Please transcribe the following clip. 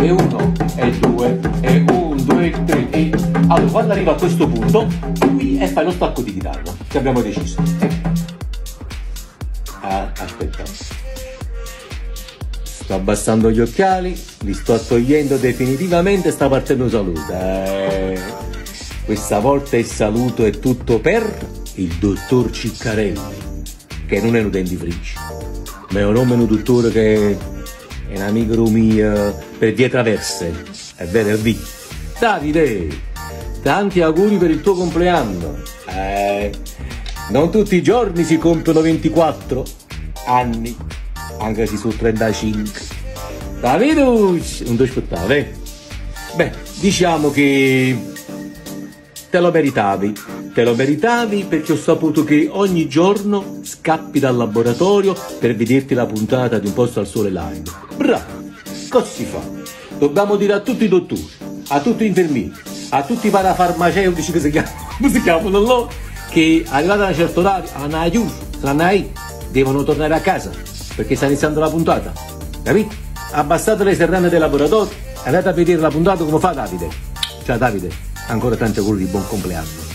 e 1 e 2 e 1, 2 e 3 e... Allora, quando arriva a questo punto, qui e fai lo stacco di chitarra, che abbiamo deciso. Aspetta. Sto abbassando gli occhiali, li sto togliendo definitivamente, sta partendo un saluto. Questa volta il saluto è tutto per il dottor Ciccarelli, che non è un dentifricio, ma è un nome un dottore che è un amico mio per vie traverse, è venerdì. Davide, tanti auguri per il tuo compleanno. Non tutti i giorni si compiono 24 anni, anche se su 35. Davide, non ti aspettavi? Beh, diciamo che te lo meritavi perché ho saputo che ogni giorno scappi dal laboratorio per vederti la puntata di Un posto al sole live. Bravo, cosa si fa? Dobbiamo dire a tutti i dottori, a tutti gli infermieri, a tutti i parafarmaceutici che si chiamano loro, che arrivata a un certo orario, devono tornare a casa perché sta iniziando la puntata, capito? Abbassate le serrane del laboratorio, andate a vedere la puntata come fa Davide. Ciao Davide, ancora tanti auguri di buon compleanno.